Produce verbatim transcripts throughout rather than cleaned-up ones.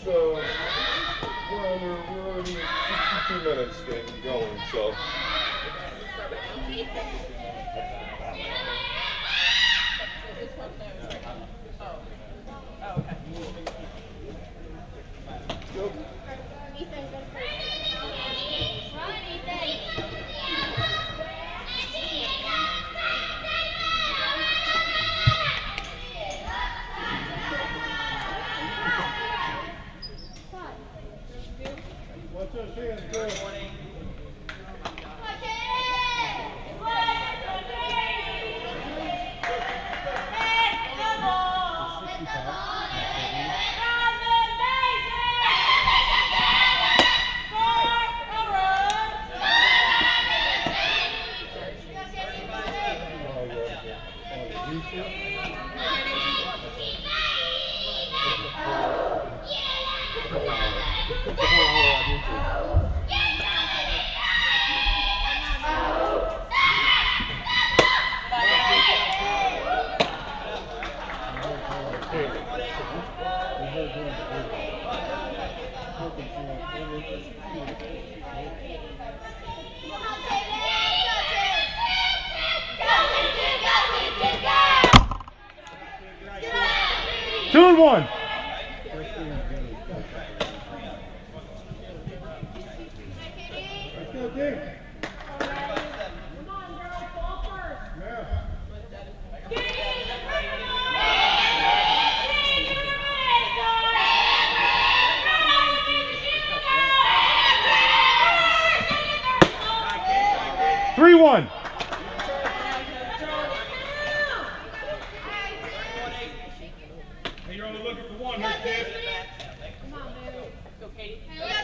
uh, well, we're, we're already sixty-two minutes getting going, so. Two and one. Three one. Hey, you're only looking for one, right there. Come on, man. Go, Katie.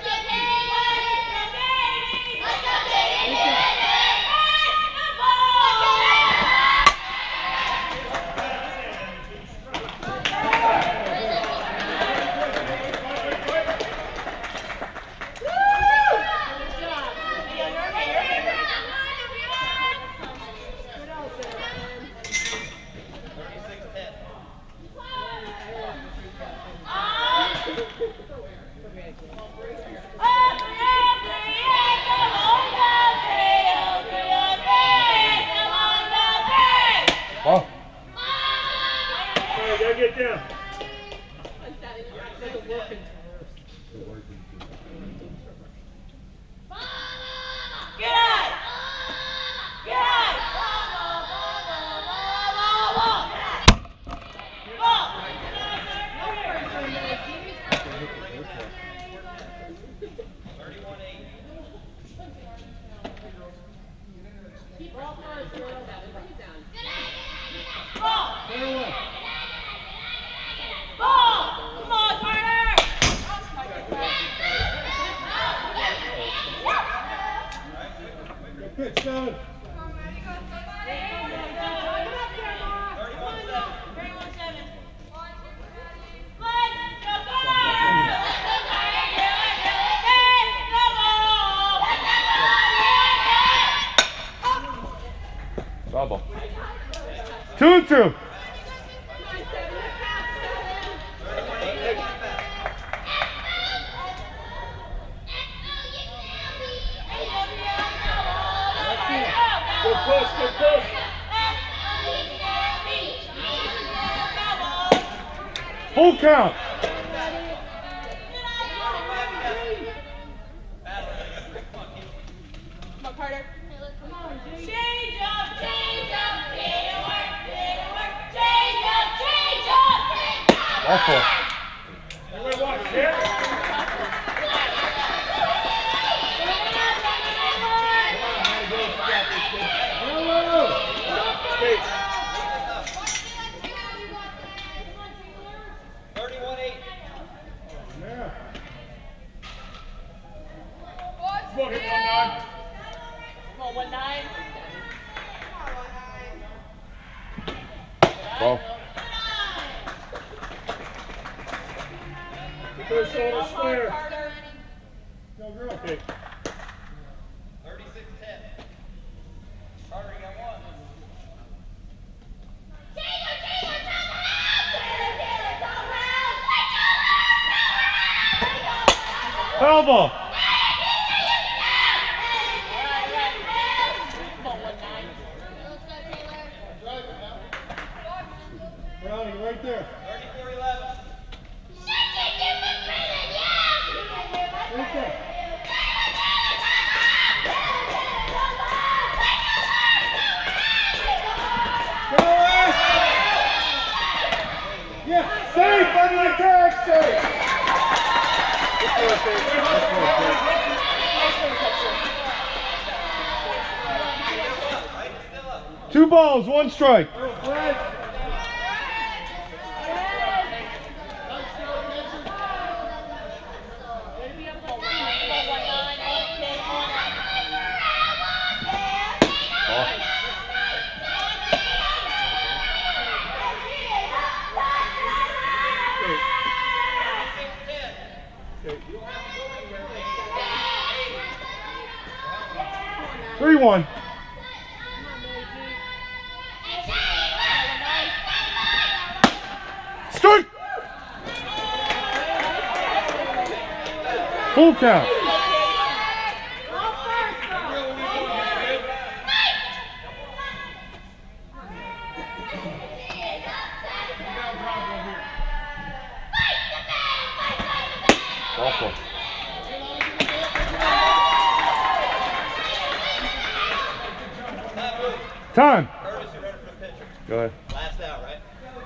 Oh. Hey, gotta get down. Pitch seven. Double. Two and two. Good push, good push. Full count. Come on, Carter. Come on, Jake. Change up, change up, change up, change up, change up, change up. All four. Everybody watch, here. thirty-one eight. Yeah. Smoke it, one nine. Come on, one nine. Well. Good shoulder Come on, square. Carter. No girl. Okay. thirty-six ten. Carter, you got one. Taylor, Taylor, top house! Taylor, Taylor, top house! Foul ball. Come on, one nine. Brownie, right there. thirty-four eleven. Right there. Go away! Yeah, safe on the attack, safe! Two balls, one strike. Three one. Strike. Full count. Awful. Time. Curtis, you're ready for the pitcher. Go ahead. Last out, right?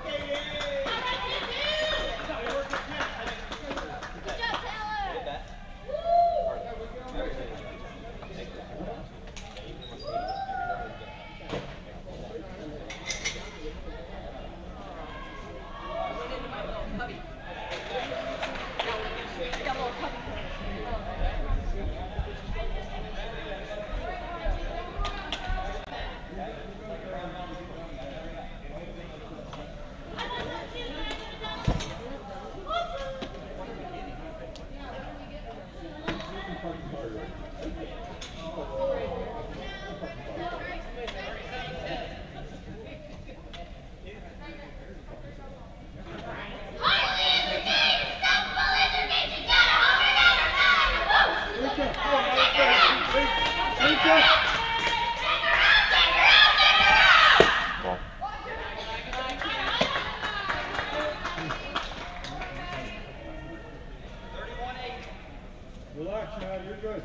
Relax now, you're good.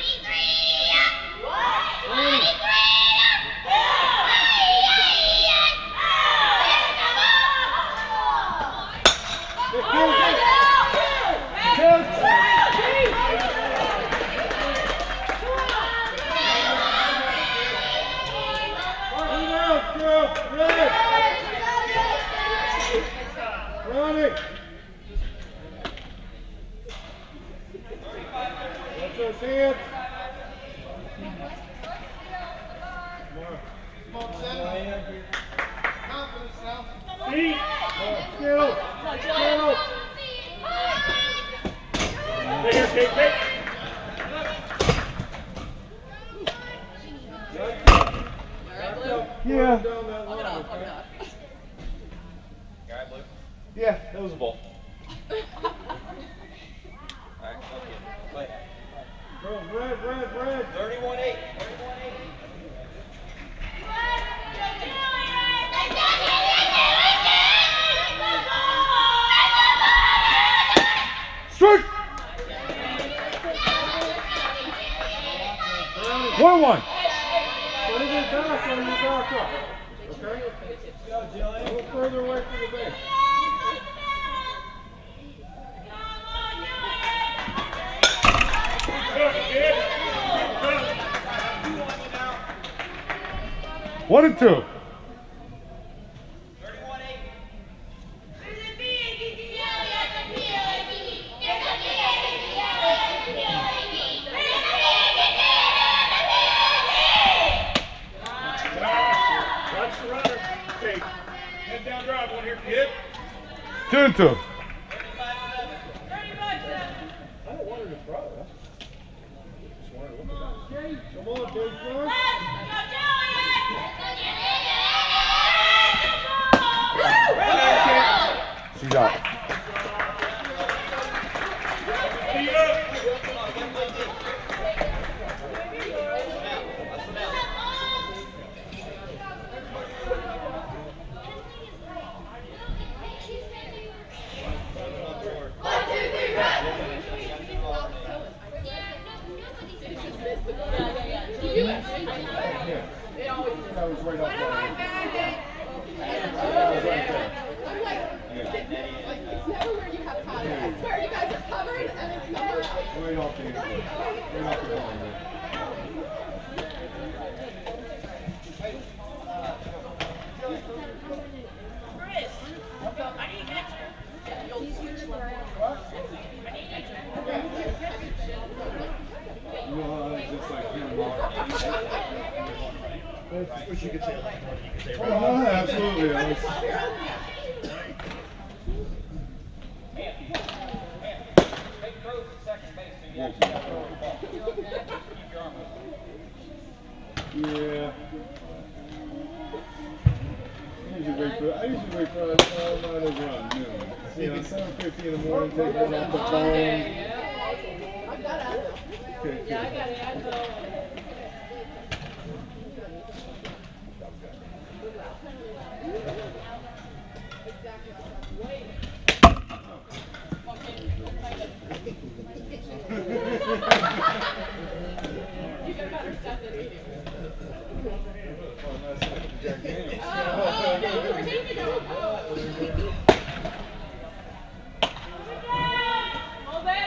Ronnie! Watch those hands. Come on, Sam. Confidence now. Feet. Skill. Skill. Stay here, Kate. Kate. Yeah. Down that line, okay? All right, Blue. Yeah, that was a ball. All right, okay. Play. Go, red, red, red. thirty-one eight. thirty-one eight. Strike. One one. Play the attack on your back up. Okay? A little further away from the base. One and two. thirty-one eight. Watch the runner. Okay. Head down drive one here, kid. Two and two. I don't want her to throw it. Just want her to look at that. Come on, big son. She's out. Feet up. Which you could say like one, you could say right. Oh, absolutely. Alex. Take throws at second base so you actually got to throw the ball. Keep your arm up. Yeah. I usually wait for, I usually wait for a uh, minor run, you know. You know, seven fifty in the morning, take one off the phone. Okay, Yeah, I got it. I know. You got better stuff than we do. Hold it.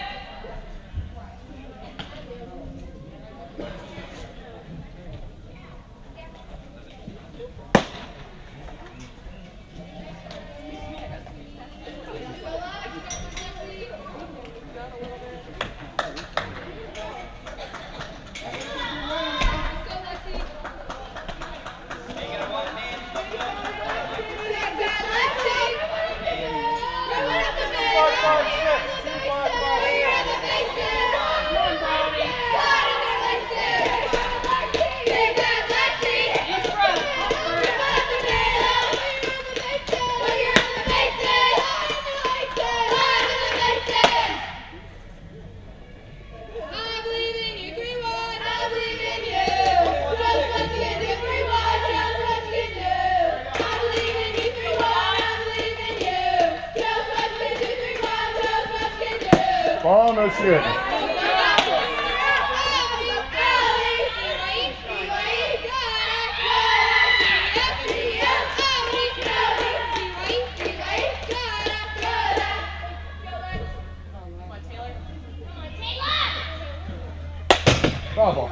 Oh, no shit. Bravo.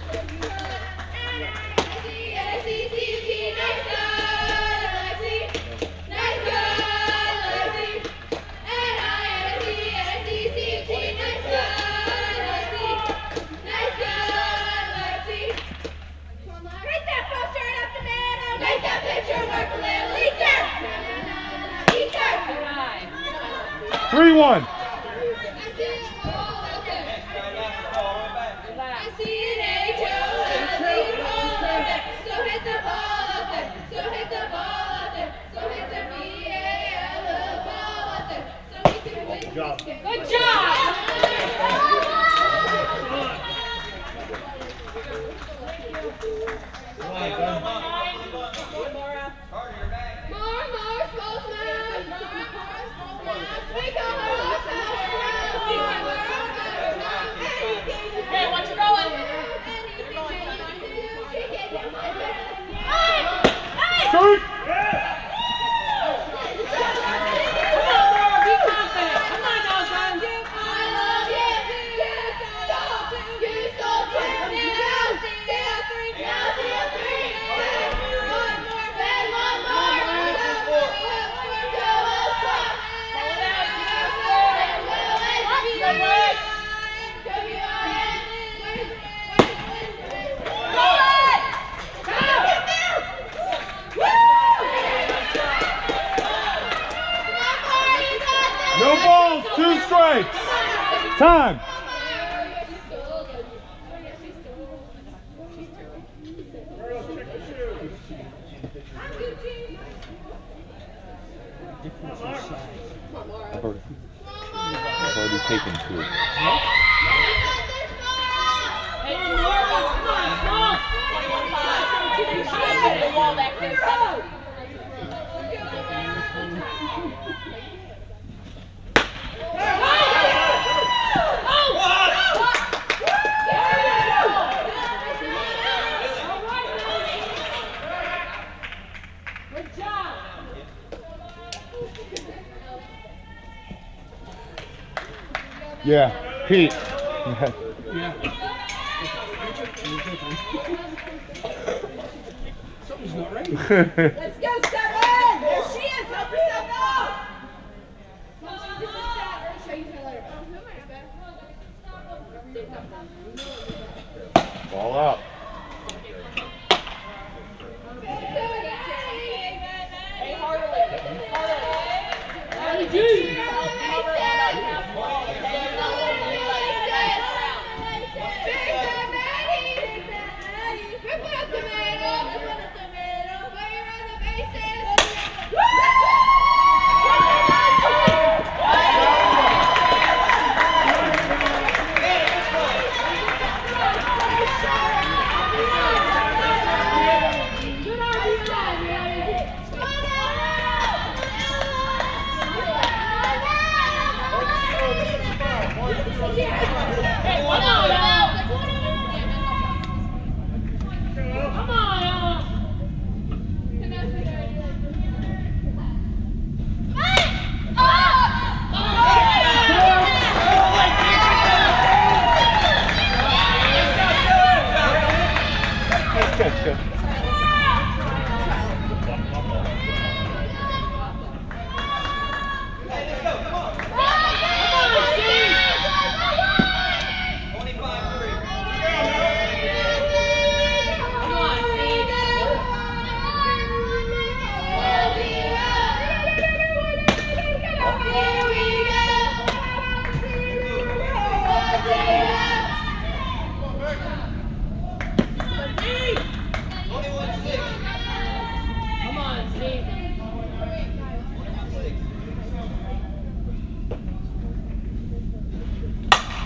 three one. Good job! Hey, watch it going! Shoot! No balls, two strikes. Time. I've already, I've already taken two. Hey, Laura, come on, come on! twenty-one five. The wall back there. Yeah, Pete. Yeah. Something's not right. Let's go, Seven! There she is! Help yourself out! Mom, she just missed that. Or show you her later. Oh, who am I, Ball up.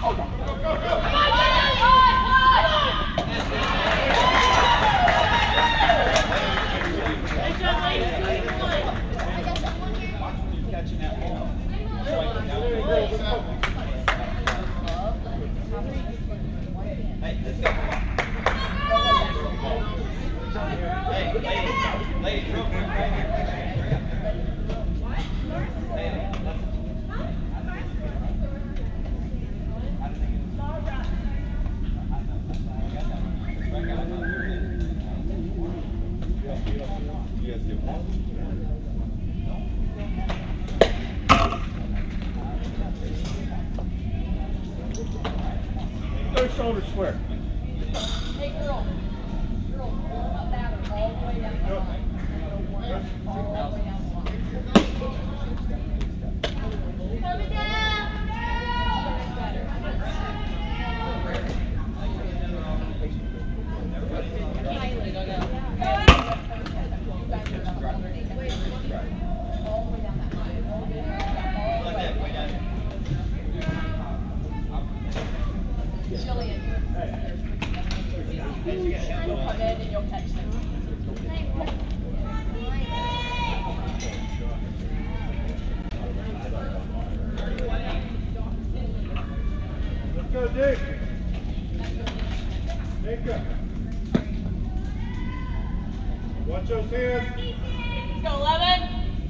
Catching that ball. Swiping down the road. Hey, let's go. Hey, ladies, ladies, real quick, right here. Hey, Go shoulder square. Hey, girl. Girl, warm up batter all the way down the line. All the way down the line. Coming down. All the way down that line. All the way down that line. Jillian, you'll come in and you'll catch them. Let's go, Dick. Nika. Watch those hands. Let's go, eleven.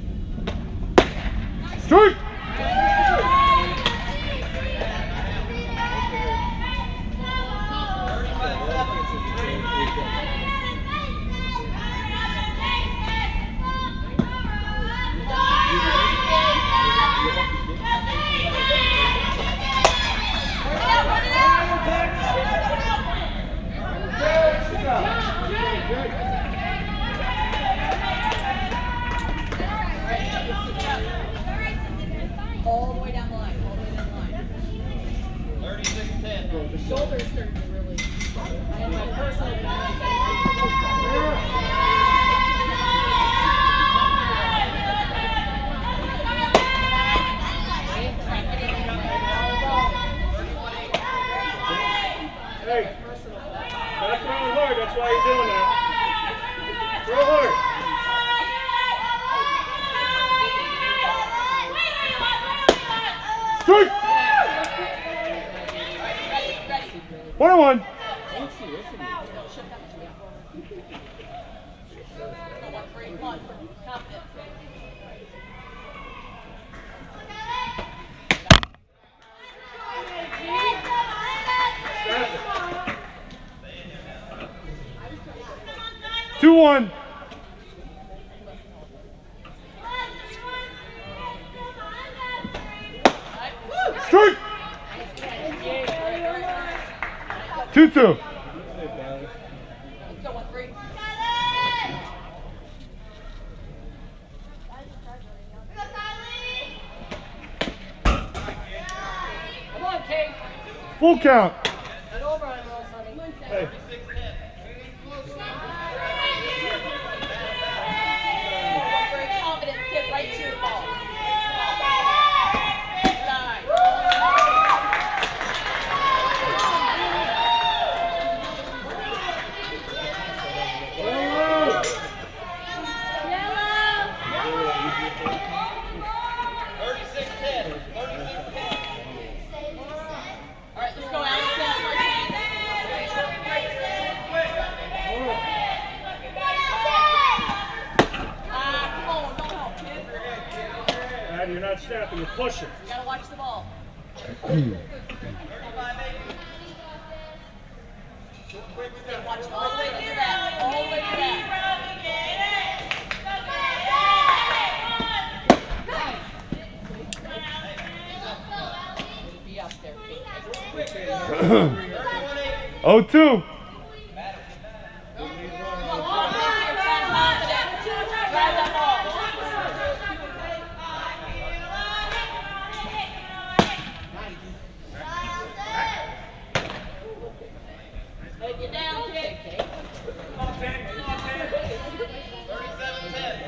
Strike! All the way down the line. All the way down the line. thirty-six ten. The shoulders starting to really. And my personal. Hey, back around hard. That's why you're doing that. Throw hard. Strike! One on one. Two one. Strike! Two two. Full count. Hey. Confidence, get right to the ball. thirty-six ten. thirty-six ten. All right, let's go, Alex. You're not snapping, you're pushing. You gotta watch the ball. Watch all the way to the back. All the way to the back. Be up there, Kate. Oh two. Get down, Kate. Come on, ten. Come on, ten. thirty-seven ten.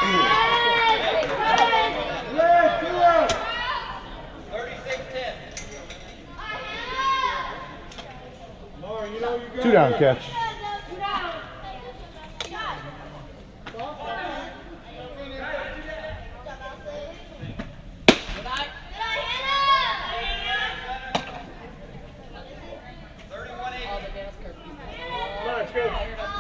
Two down catch. Let's go.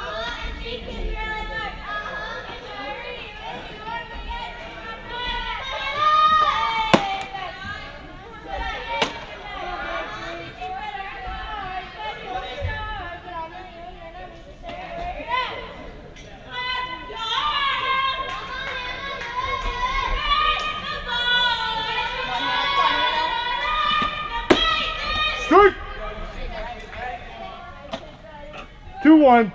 Strike! two one.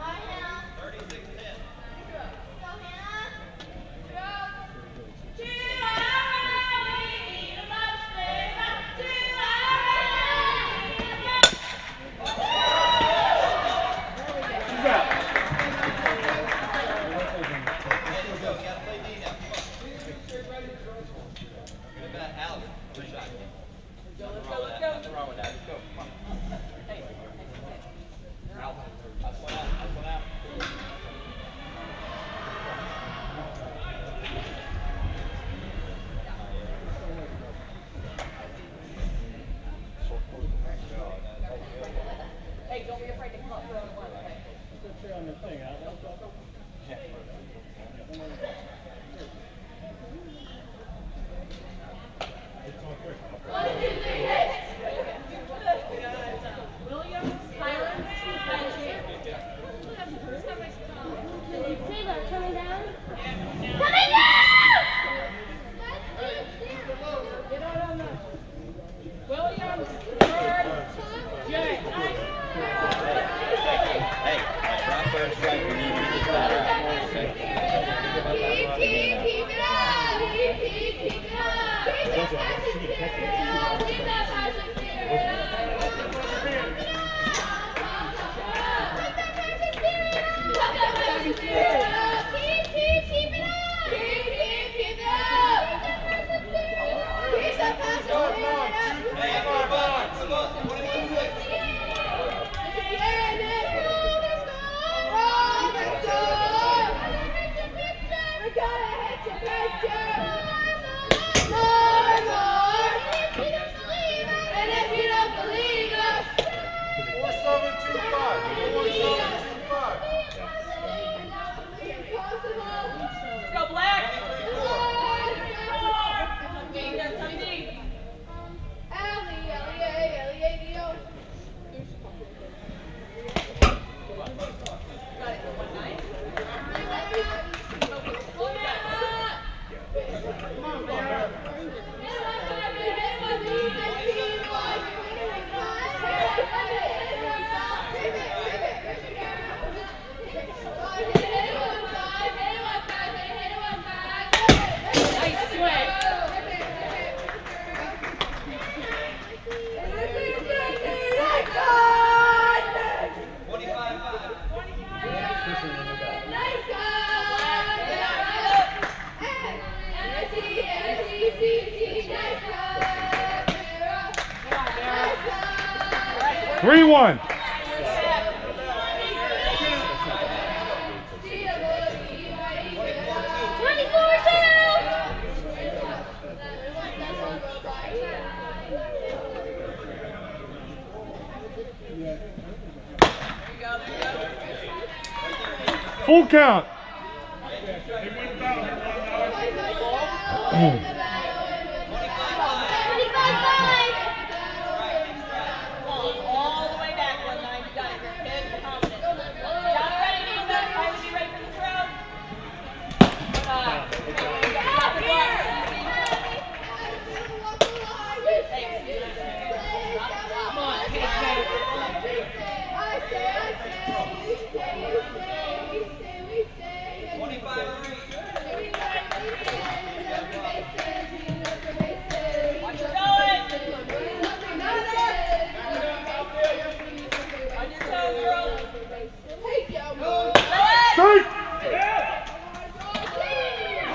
three one. Full count. twenty-five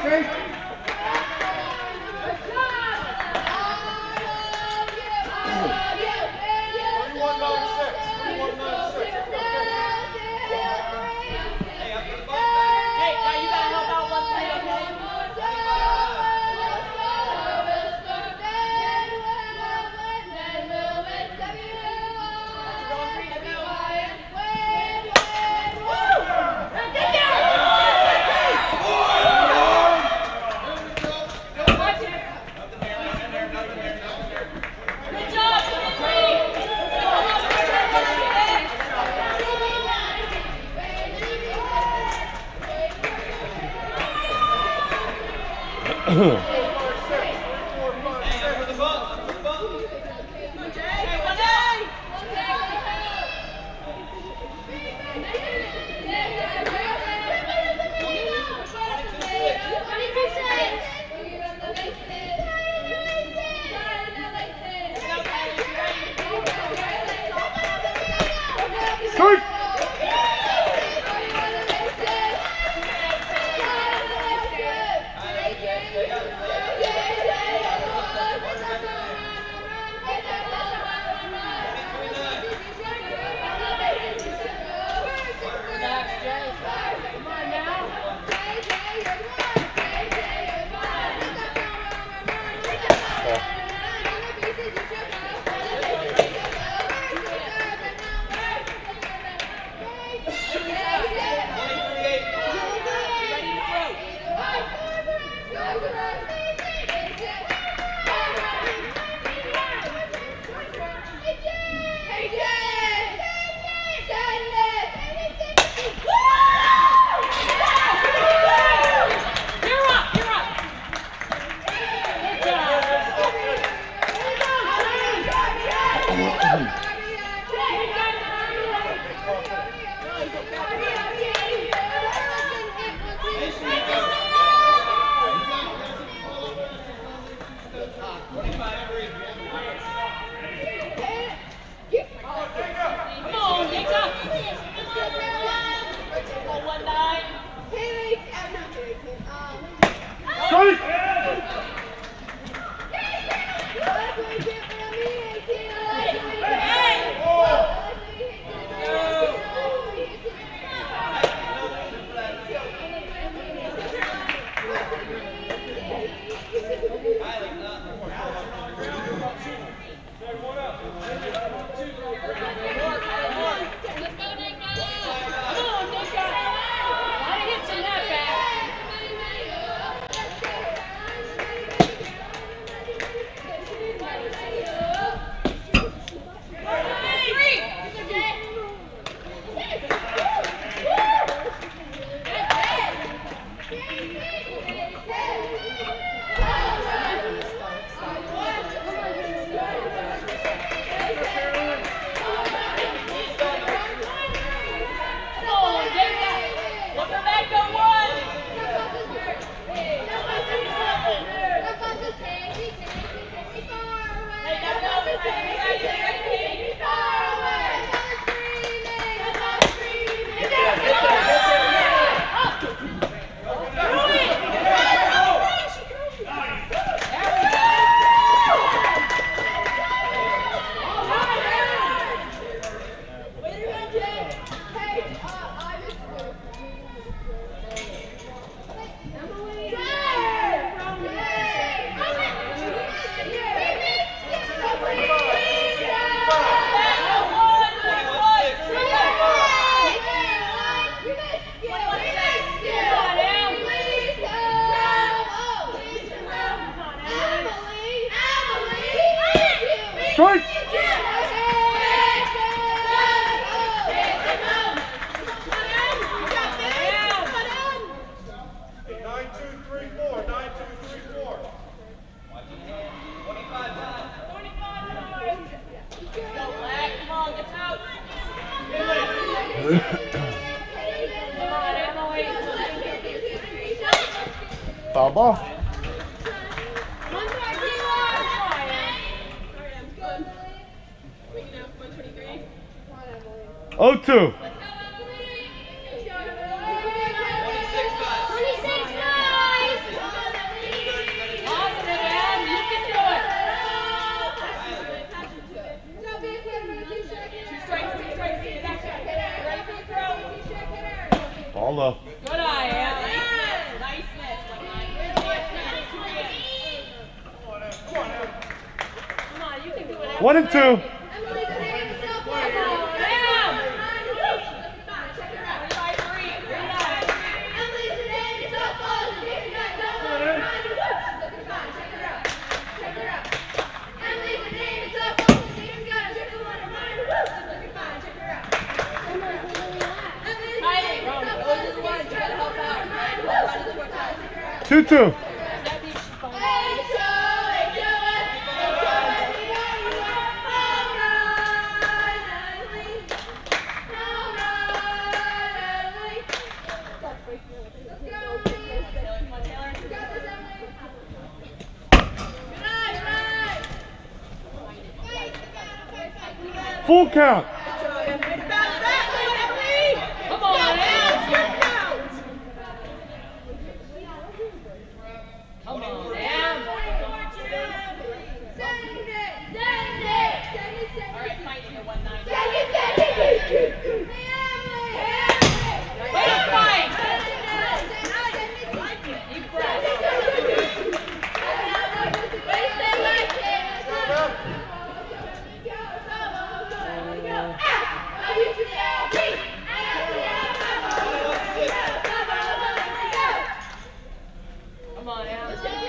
Foul ball. Oh two. twenty-six five. One and two. Two two. Full count. Come on, Em. Come on, Em. All right, fight here, one nine. Way to fight. Deep breath. Come on, Em.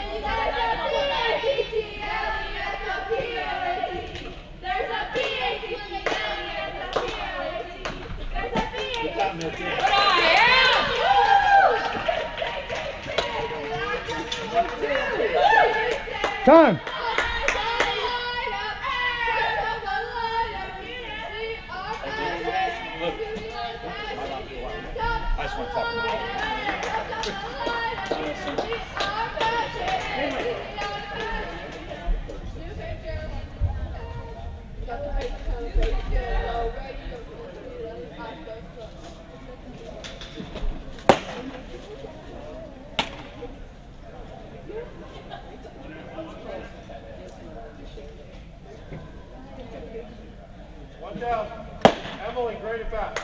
Time. I just want to talk about One down. Emily, great at bat.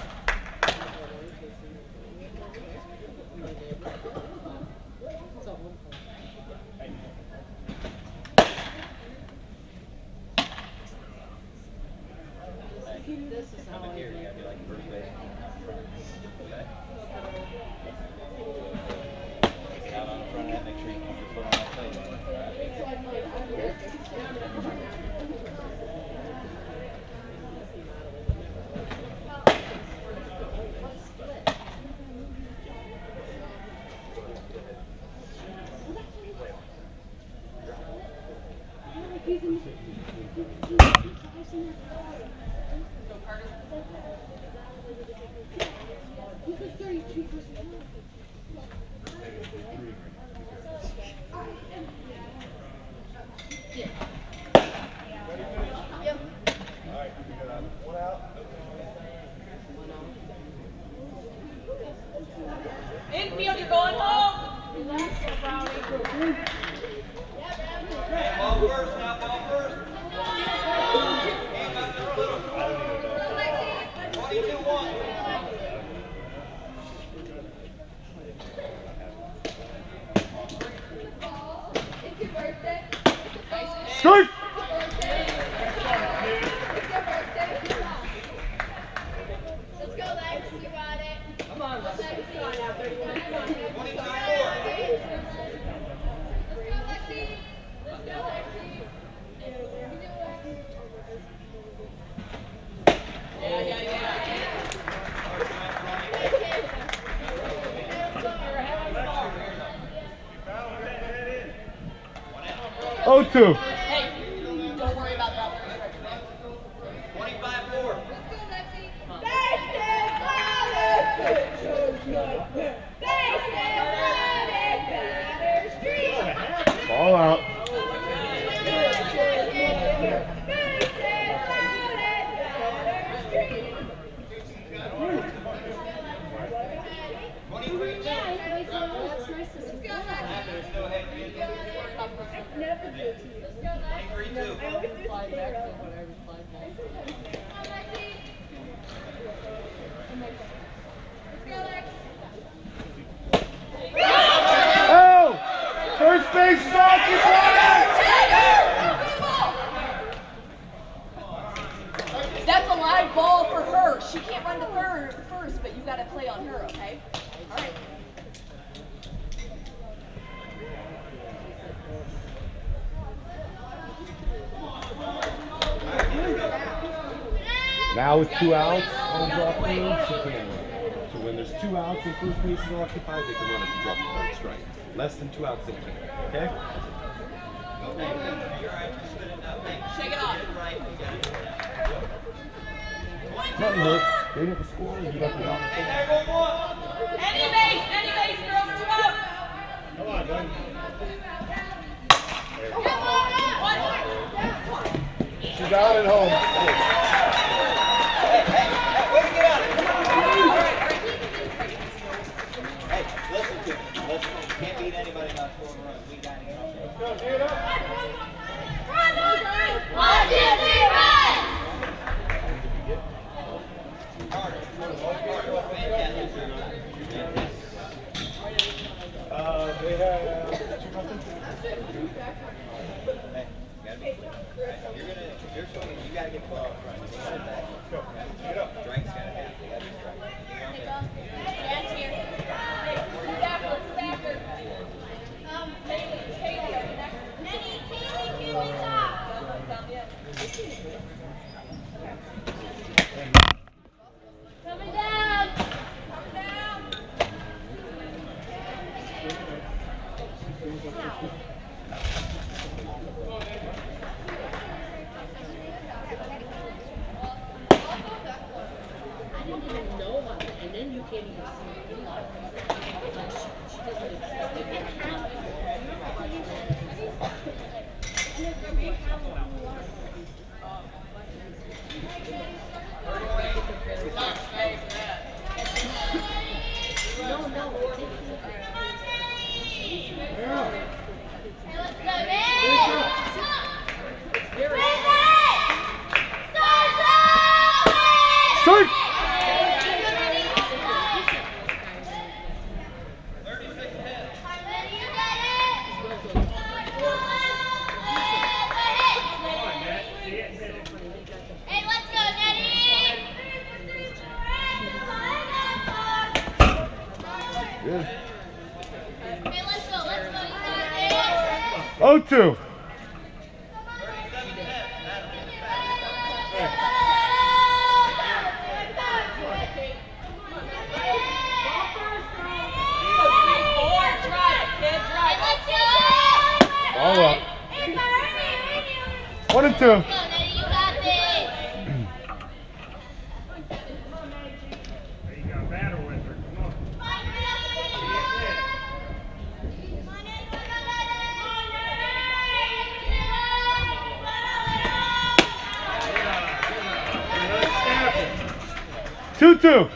coming here, you gotta be like first base. Okay? Get out on the front end, make sure you keep your foot on that plate. Infield, you're going home. Ball first now, ball first. twenty-two one. Strike! Let's go, Lex. You got it. Come on, Lex. Let's go, Lexi. Let's go, Lexi. Yeah, yeah, yeah. oh two. Hey, don't worry about that. twenty-five four. Ball out. Oh! First base is occupied! Now with two outs on draw three, she can run. So when there's two outs and first base is occupied, they can run if you drop the third strike. Less than two outs, they can't. Okay? Shake it off. Nothing, look. They didn't score, you got the out. Any base, any base, girls, two outs. Come on, buddy. She's out at home. Hey, listen to me. Listen. You can't beat anybody by scoring runs. We got to get off there. Let's go, get up. One, two, three, run! Uh, they have two nothing. Hey, you gotta be quick. Right? You're gonna, you're swinging. You gotta get ball right. Go. Get up. Strike's gotta happen. You gotta be strike. Dad's here. Who's after? Who's after? Um, Haley. Haley up next. Nettie, Haley, Haley, top. Coming down. Coming down. I didn't even know about it, and then you can't even see it. Like, she, she doesn't exist. No, no, it's Strike! Hey, let's go, Nettie! Good. Hey, let's go, let's go, you got this! oh two. All up. One and two. You got battle with her. Come on. Two two.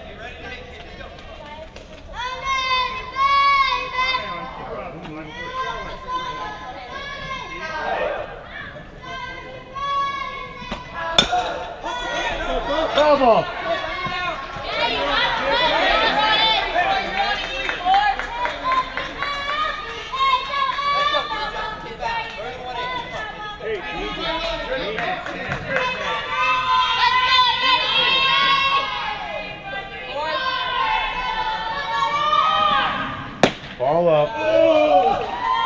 Foul ball. Ball up.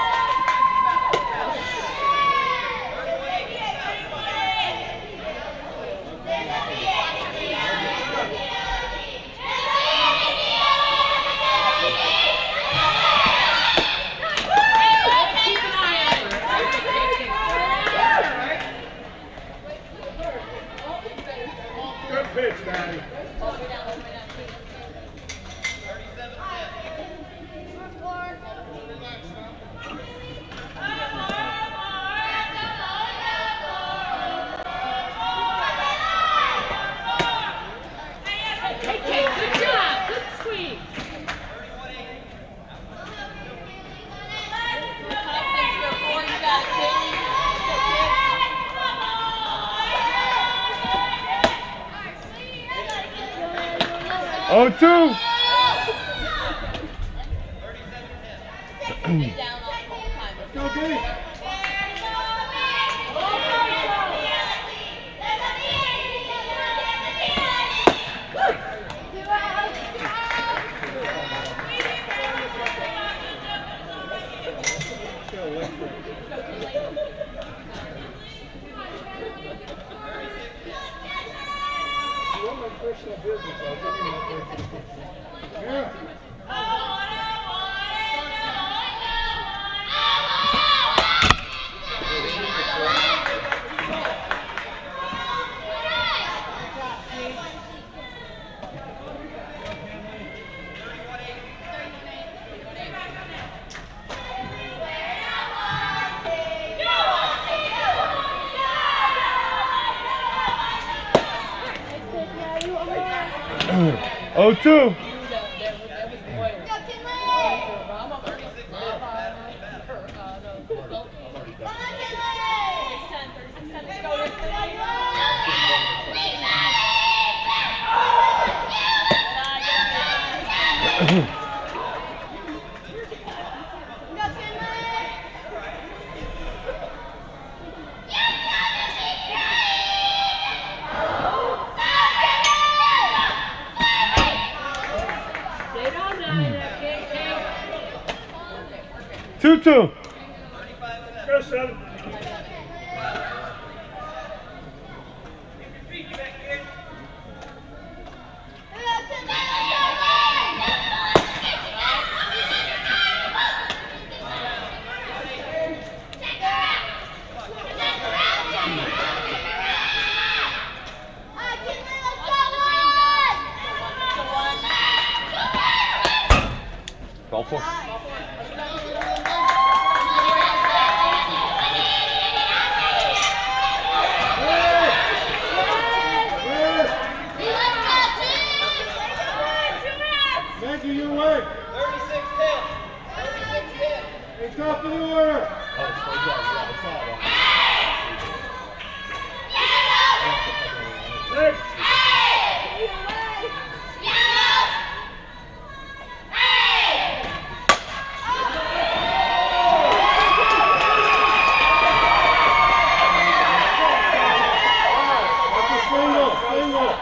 Good pitch, Daddy. Good job, good squeeze. oh two. Go, Dave. personal business. I'll give you my personal business. Yeah. Oh two. Two two. Go, seven. Ball four. Maggie, your way. thirty-six ten. thirty-six ten. Hey, top of the order. Next. That's a single, single.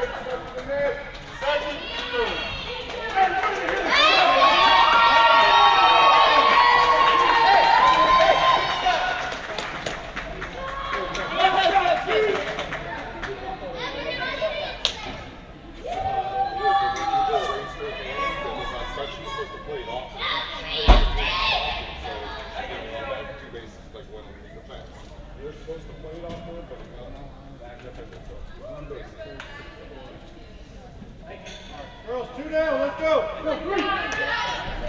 You're supposed to play it off more, but you got back up at the top. One base. Girls, two down, let's go. Go, three.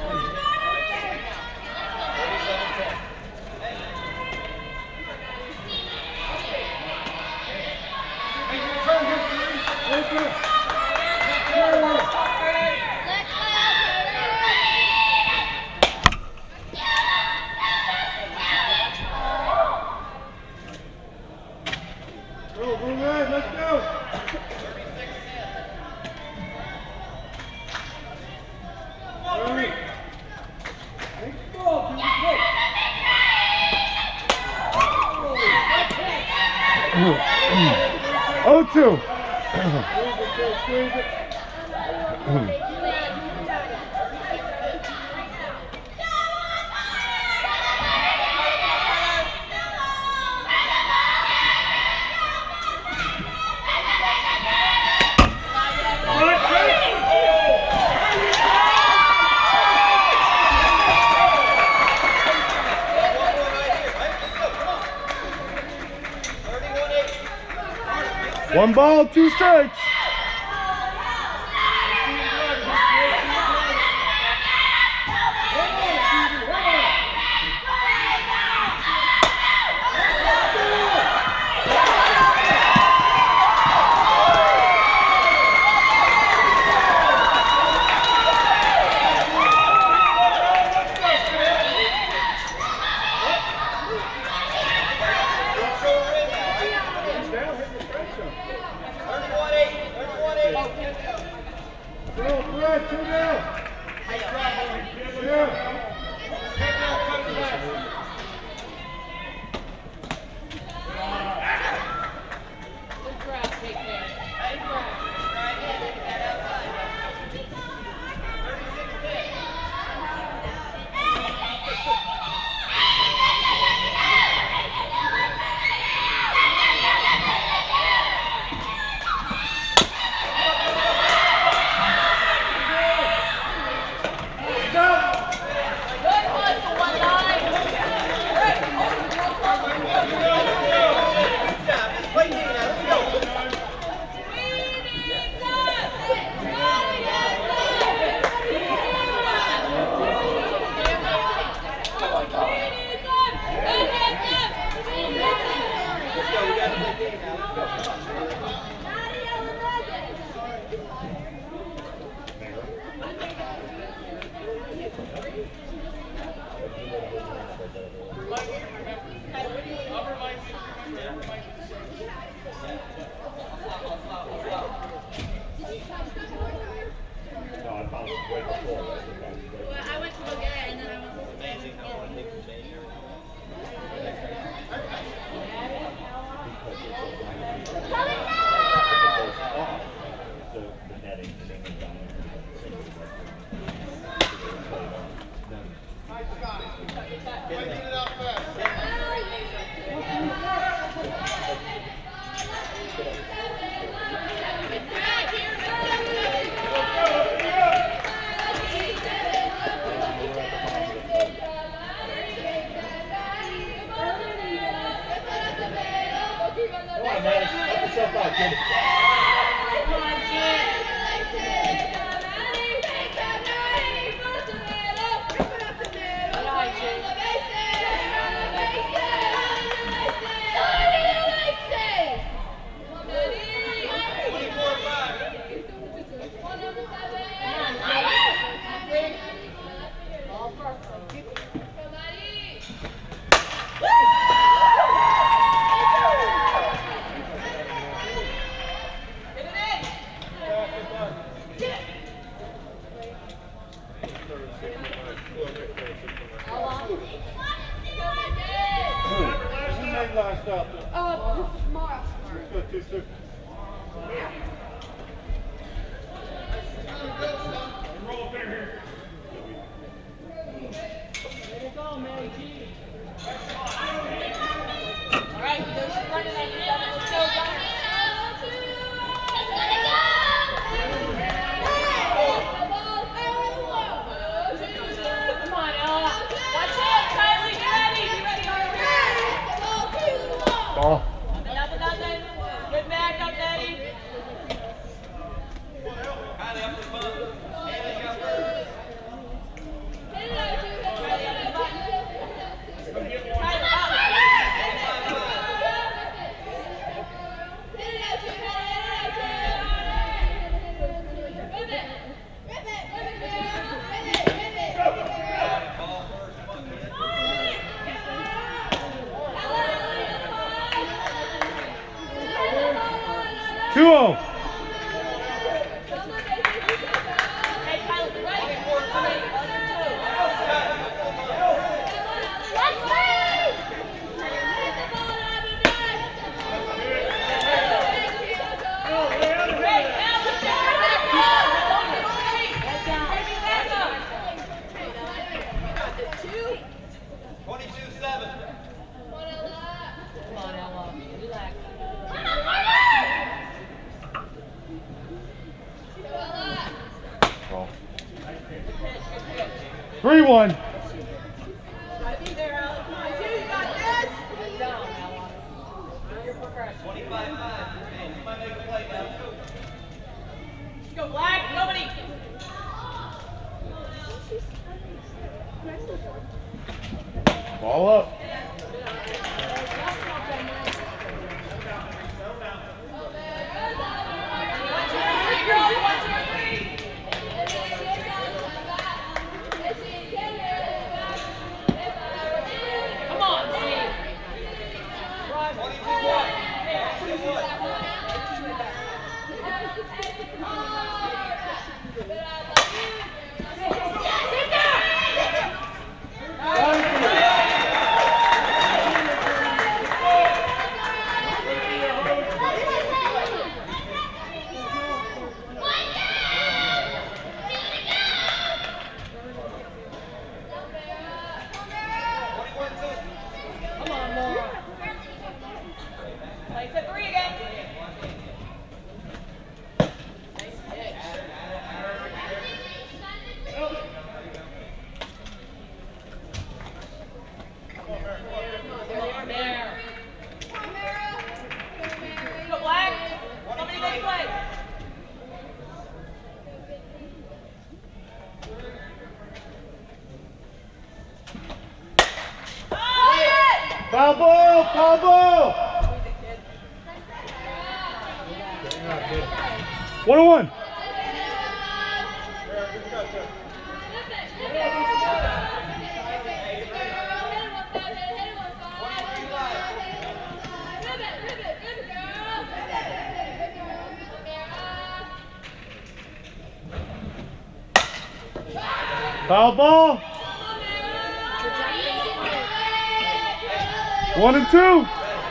Let's go. Go, go red, let's go. Hurry. Take the ball, dude. Go. Oh two. Squeeze it, kid, squeeze it. One ball, two strikes. He's down, hit the strike zone. thirty-one eight. I went to look at it and then I went to Amazing how I think the major. So the netting single down. Come on, man. Help yourself out, kid. Last up. Uh, Mara. Let's go two two. Roll up there here. All right, there's running ninety-seven. Let's go, guys. Come on, Ella. Watch out, Kylie. Get ready. Get ready. Ball. Nothing, nothing. Good back up, Daddy. Kylie up the bump. Haley got first. two oh. Hey, Kylie, get ready. One and twenty-two seven. Come on, Ella. Relax. Ball. three one. Sit down, Ella. Do your progression. twenty-five five. Hey, somebody make a play now. go, Black. Nobody. Ball up. One, two, three, girls. One, two, three. Come on, Steve. twenty-two one. Come on, Laura. Place at three again. Nice pitch. There. Go, Black. Somebody make a play. Foul ball, foul ball. One on one. Foul ball. One and two.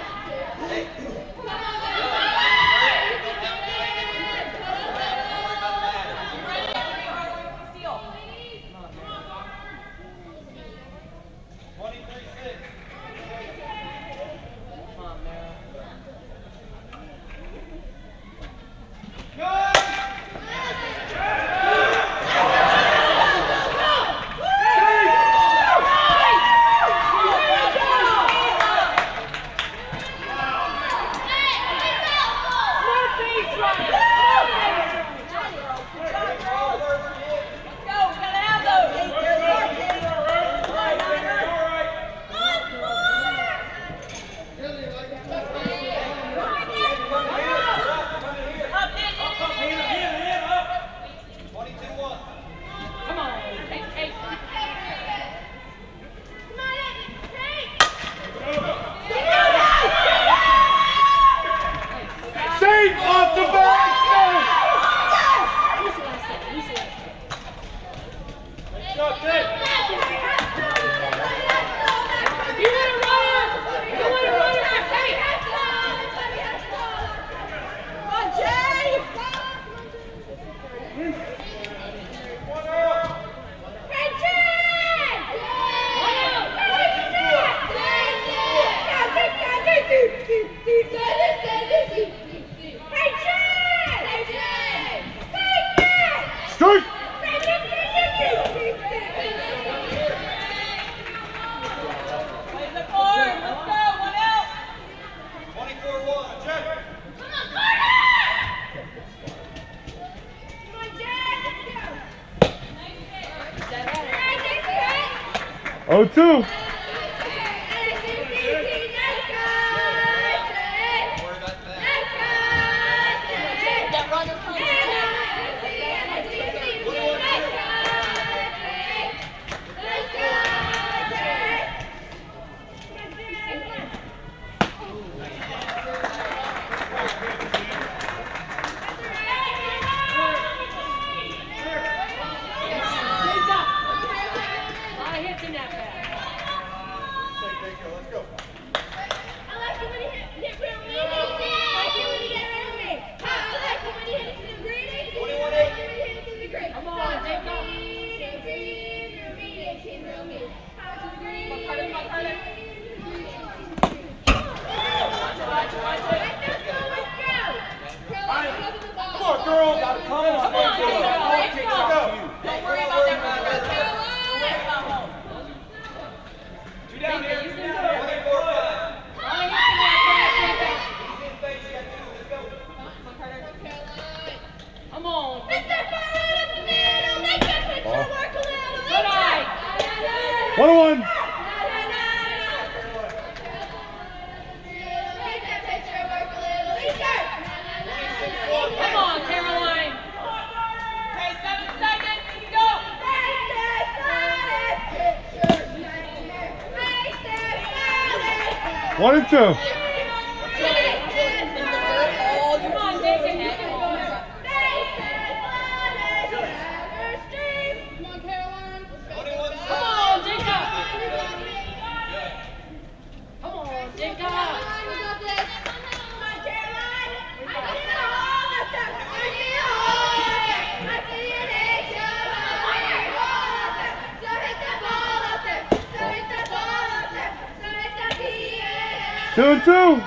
Oh two. One on one. Come on, Caroline. Okay, seven seconds. Go. One and two. Come on, Jason. Come on, Caroline. Come on, Jacob. Come on, Jacob. Two and two. Come on,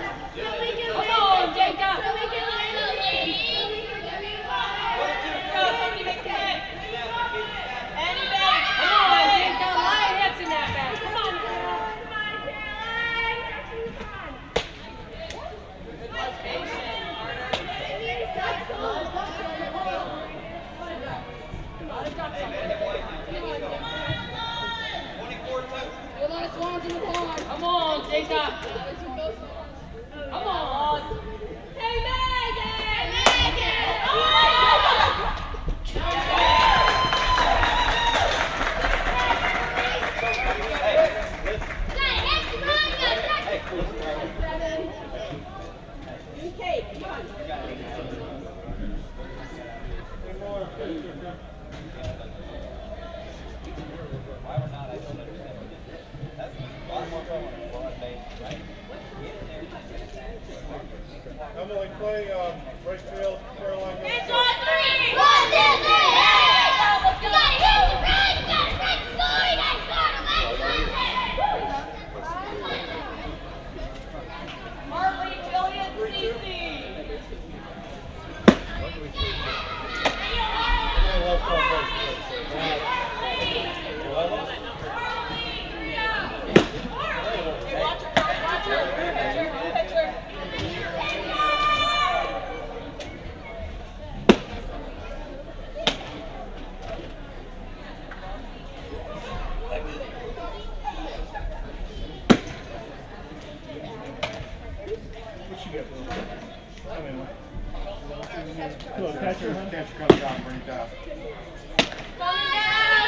Jacob. Come on, Jacob. Come on. Hey, Megan! play um, right field, Caroline. It's on three! One, two, three! Hey! You gotta hit the run! You gotta run! Score! You gotta score! Marley, Jillian, Cece! Catcher, catcher comes down, bring it down. Coming down!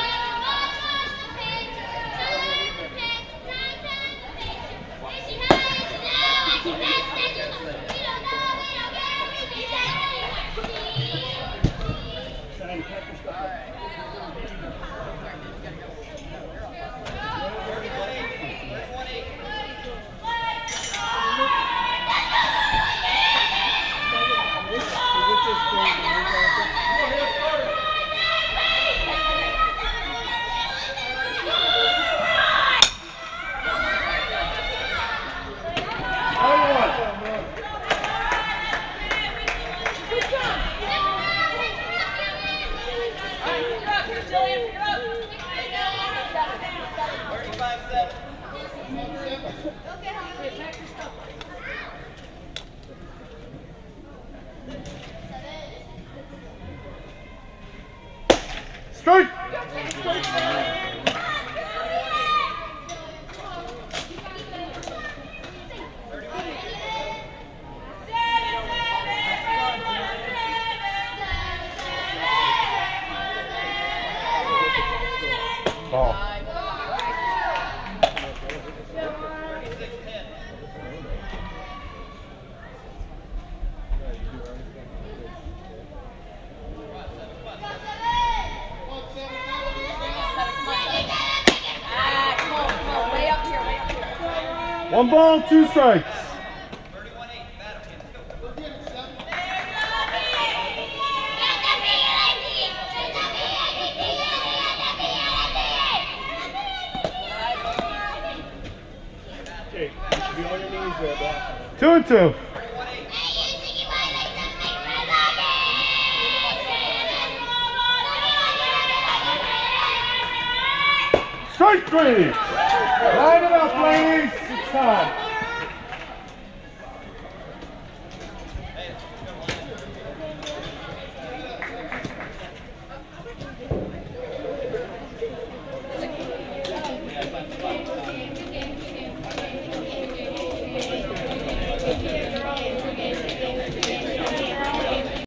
Strike! Ball. One ball, two strikes. Okay, you should be on your knees there, boss. Two and two. Strike three. Line it up, ladies. It's time.